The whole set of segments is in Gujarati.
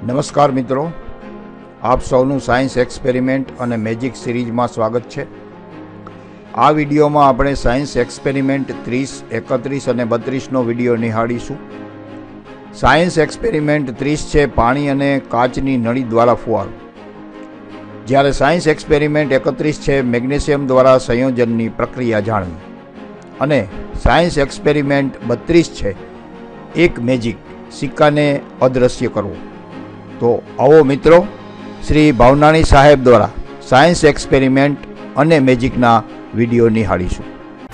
નમસ્કાર મિત્રો, આપ સૌનું સાયન્સ એક્સપેરિમેન્ટ અને મેજિક સિરીઝમાં સ્વાગત છે। આ વિડીયોમાં આપણે સાયન્સ એક્સપેરિમેન્ટ 30, 31 અને 32નો વિડીયો નિહાળીશું। સાયન્સ એક્સપેરિમેન્ટ 30 છે પાણી અને કાચની નળી દ્વારા ફુવારો, જ્યારે સાયન્સ એક્સપેરિમેન્ટ 31 છે મેગ્નેશિયમ દ્વારા સંયોજનની પ્રક્રિયા જાણવી, અને સાયન્સ એક્સપેરિમેન્ટ 32 છે એક મેજિક, સિક્કાને અદૃશ્ય કરવો। તો આવો મિત્રો, શ્રી ભાવનાણી સાહેબ દ્વારા સાયન્સ એક્સપેરિમેન્ટ અને મેજિકના વિડીયો નિહાળીશું।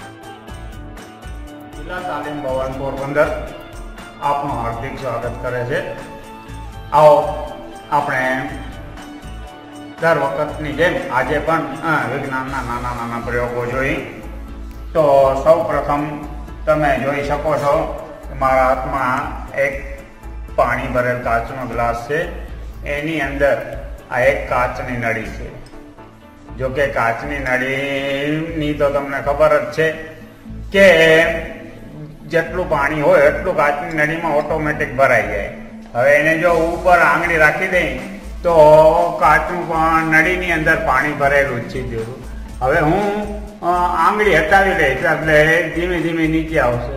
જિલ્લા તાલીમ ભવન પોરબંદર આપનું હાર્દિક સ્વાગત કરે છે। આવો આપણે દર વખતની જેમ આજે પણ વિજ્ઞાનના નાના નાના પ્રયોગો જોઈ। તો સૌ પ્રથમ તમે જોઈ શકો છો કે મારા હાથમાં એક પાણી ભરેલ કાચનો ગ્લાસ છે, એની અંદર આ એક કાચની નળી છે। જો કે કાચની નળીની તો તમને ખબર જ છે કે જેટલું પાણી હોય એટલું કાચની નળીમાં ઓટોમેટિક ભરાઈ જાય। હવે એને જો ઉપર આંગળી રાખી દઈ તો કાચનું નળીની અંદર પાણી ભરેલું જ છે। હવે હું આંગળી હટાવી લઈશ એટલે ધીમે ધીમે નીચે આવશે।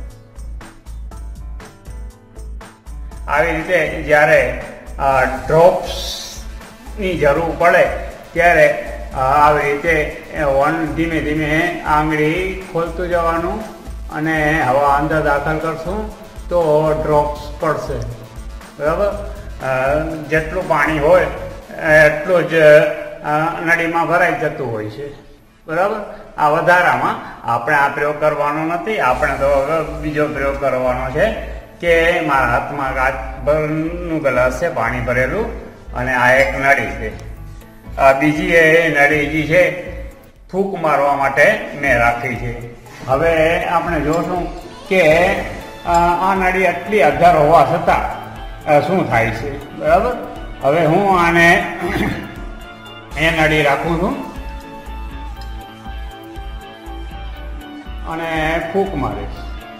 આવી રીતે જ્યારે ડ્રોપ્સની જરૂર પડે ત્યારે આવી રીતે ધીમે ધીમે આંગળી ખોલતું જવાનું અને હવા અંદર દાખલ કરશું તો ડ્રોપ્સ પડશે, બરાબર। જેટલું પાણી હોય એટલું જ નળીમાં ભરાઈ જતું હોય છે, બરાબર। આ વધારામાં આપણે આ પ્રયોગ કરવાનો નથી, આપણે તો બીજો પ્રયોગ કરવાનો છે કે મારા હાથમાં કાચનું ગ્લાસ છે પાણી ભરેલું, અને આ એક નળી છે। બીજી એ નળી જે છે ફૂંક મારવા માટે મેં રાખી છે। હવે આપણે જોશું કે આ નળી આટલી અધર હોવા છતાં શું થાય છે, બરાબર। હવે હું આને એ નળી રાખું છું અને ફૂંક મારીશ।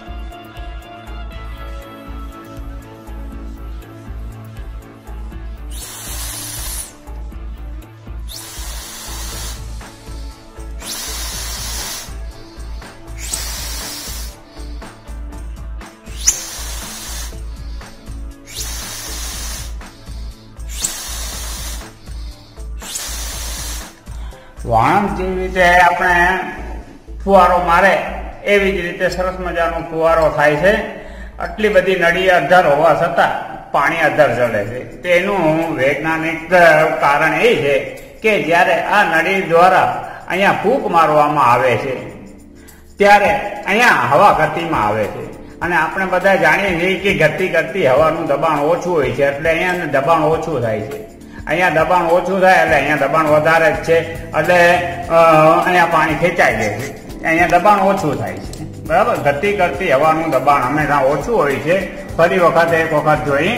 વાણંદ જેવી રીતે આપણે ફુવારો મારે એવી જ રીતે સરસ મજાનો ફુવારો થાય છે। આટલી બધી નળી અધર હોવા છતાં પાણી અધર ચડે છે। તેનું વૈજ્ઞાનિક કારણ એ છે કે જ્યારે આ નળી દ્વારા અહીંયા ફૂંક મારવામાં આવે છે ત્યારે અહીંયા હવા ગતિમાં આવે છે, અને આપણે બધા જાણીએ છીએ કે ગતિ કરતી હવાનું દબાણ ઓછું હોય છે, એટલે અહીંયા દબાણ ઓછું થાય છે। અહીંયા દબાણ ઓછું થાય એટલે અહીંયા દબાણ વધારે જ છે, એટલે અહીંયા પાણી ખેંચાઈ જાય છે। અહીંયા દબાણ ઓછું થાય છે, બરાબર। ગતિ કરતી હવાનું દબાણ હંમેશા ઓછું હોય છે। ફરી વખત એક વખત જોઈ।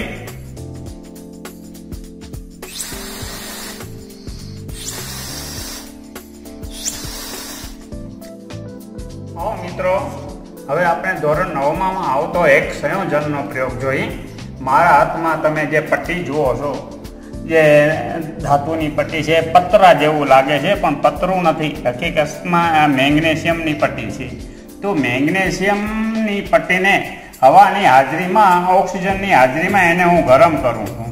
મિત્રો, હવે આપણે ધોરણ 9માં આવતો એક સંયોજનનો પ્રયોગ જોઈ। મારા હાથમાં તમે જે પટ્ટી જુઓ છો, જે ધાતુની પટ્ટી છે, પતરા જેવું લાગે છે પણ પતરું નથી, હકીકતમાં મેગ્નેશિયમની પટ્ટી છે। તો મેગ્નેશિયમની પટ્ટીને હવાની હાજરીમાં, ઓક્સિજનની હાજરીમાં એને હું ગરમ કરું છું।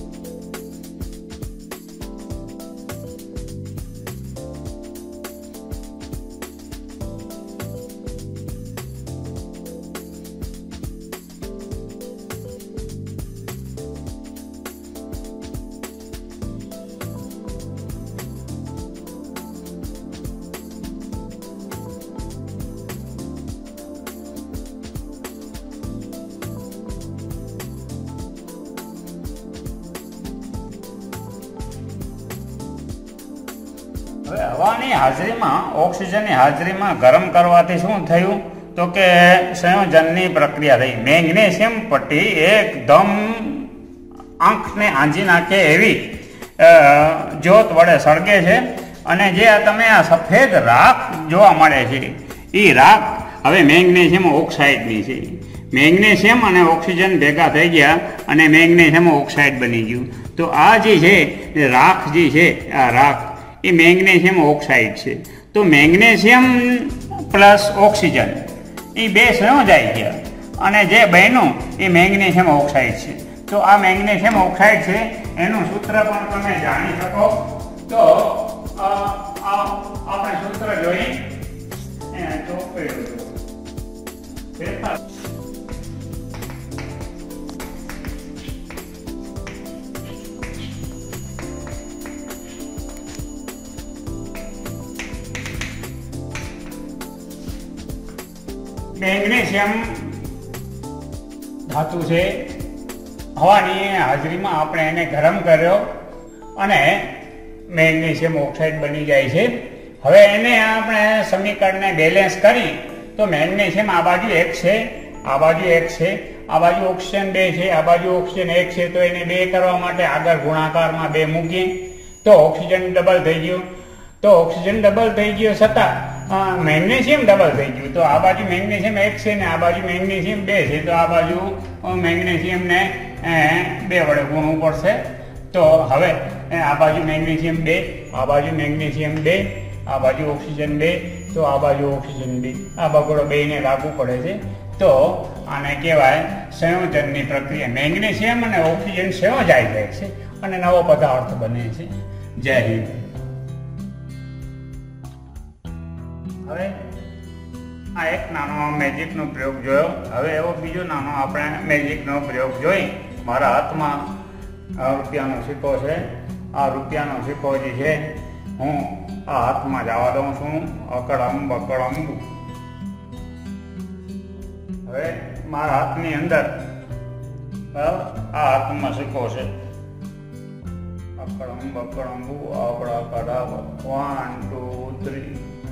હવે હવાની હાજરીમાં, ઓક્સિજનની હાજરીમાં ગરમ કરવાથી શું થયું તો કે સંયોજનની પ્રક્રિયા થઈ। મેગ્નેશિયમ પટ્ટી એકદમ આંખને આંજી નાખે એવી જ્યોત વડે સળગે છે, અને જે તમે આ સફેદ રાખ જોવા મળે છે એ રાખ હવે મેગ્નેશિયમ ઓક્સાઇડની છે। મેગ્નેશિયમ અને ઓક્સિજન ભેગા થઈ ગયા અને મેગ્નેશિયમ ઓક્સાઇડ બની ગયું. તો આ જે છે રાખ જે છે, આ રાખ એ મેગ્નેશિયમ ઓક્સાઇડ છે. તો મેગ્નેશિયમ પ્લસ ઓક્સિજન એ બે સંયોજાઈ ગયા અને જે બન્યું એ મેગ્નેશિયમ ઓક્સાઇડ છે. તો આ મેગ્નેશિયમ ઓક્સાઇડ છે એનું સૂત્ર પણ તમે જાણી શકો. તો આપણે સૂત્ર જોઈએ. મેગ્નેશિયમ ધાતુ છે, હવાની હાજરીમાં આપણે એને ગરમ કર્યો અને મેગ્નેશિયમ ઓક્સાઇડ બની જાય છે. હવે એને આપણે સમીકરણને બેલેન્સ કરી તો મેગ્નેશિયમ આ બાજુ 1 છે, આ બાજુ 1 છે, આ બાજુ ઓક્સિજન 2 છે, આ બાજુ ઓક્સિજન 1 છે. તો એને 2 કરવા માટે આગળ ગુણાકારમાં 2 મૂકીએ તો ઓક્સિજન ડબલ થઈ ગયું. તો ઓક્સિજન ડબલ થઈ ગયો છતાં મેગ્નેશિયમ ડબલ થઈ ગયું. તો આ બાજુ મેગ્નેશિયમ 1 છે ને આ બાજુ મેગ્નેશિયમ 2 છે. તો આ બાજુ મેગ્નેશિયમને 2 વડે ગુણવું પડશે. તો હવે આ બાજુ મેગ્નેશિયમ 2, આ બાજુ મેગ્નેશિયમ 2, આ બાજુ ઓક્સિજન 2. તો આ બાજુ ઓક્સિજન 2, આ બગડો 2 ને લાગુ પડે છે. તો આને કહેવાય સંયોજનની પ્રક્રિયા. મેગ્નેશિયમ અને ઓક્સિજન સંયોજાઈ જાય છે અને નવો પદાર્થ બને છે. જય હિન્દ. હવે આ એક નાનો મેજિકનો પ્રયોગ જોયો. હવે એવો બીજો નાનો આપણે મેજિકનો પ્રયોગ જોઈ. મારા હાથમાં રૂપિયાનો સિક્કો છે. આ રૂપિયાનો સિક્કો જે છે હું આ હાથમાં જવા દઉં છું. અકડમ બકડમ. હવે મારા હાથની અંદર આ હાથમાં સિક્કો છે. અકડમ બકડમ આવડા કડા 1 2 3.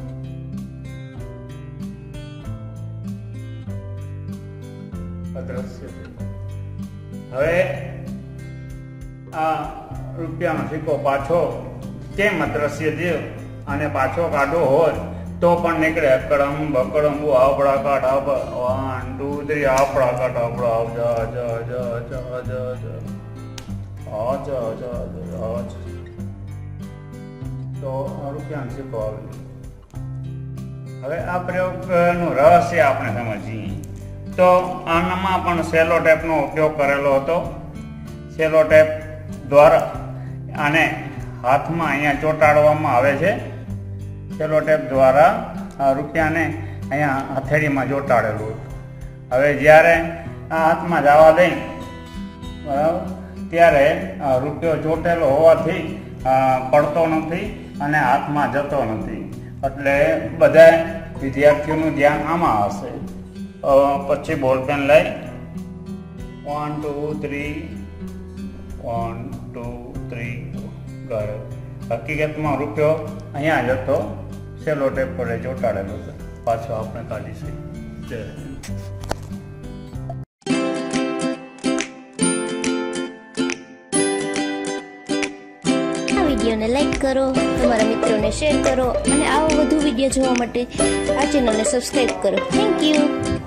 અદ્રશ્ય. હવે આ રૂપિયાનો સિક્કો પાછો કેમ અદ્રશ્ય થયો અને પાછો કાઢો હોય તો પણ નીકળે. અકડમ બકડમ આવડા કાઢ 1 2 3 આપડા કાઢ આપડા તો રૂપિયાનો સિક્કો આવે. હવે આ પ્રયોગનું રહસ્ય આપણે સમજીએ. તો આનામાં પણ સેલો ટેપનો ઉપયોગ કરેલો હતો. સેલો ટેપ દ્વારા આને હાથમાં અહીંયા ચોંટાડવામાં આવે છે. સેલો ટેપ દ્વારા રૂપિયાને અહીંયા હથેળીમાં ચોંટાડેલું. હવે જ્યારે આ હાથમાં જવા દઈ બરાબર ત્યારે રૂપિયો ચોંટેલો હોવાથી પડતો નથી અને હાથમાં જતો નથી. એટલે બધા વિદ્યાર્થીઓનું ધ્યાન આમાં હશે. પછી બોલપેન લઈ 1 2 3 1 2 3 ગયો. હકીકતમાં રૂપિયો અહીંયા જતો સેલો ટેપ પર ચોંટાડેલો છે. પાછો આપણે કાઢીશું. જય વિડીયોને લાઈક કરો, તમારા મિત્રોને શેર કરો અને આવો વધુ વિડીયો જોવા માટે આ ચેનલને સબસ્ક્રાઈબ કરો. Thank you.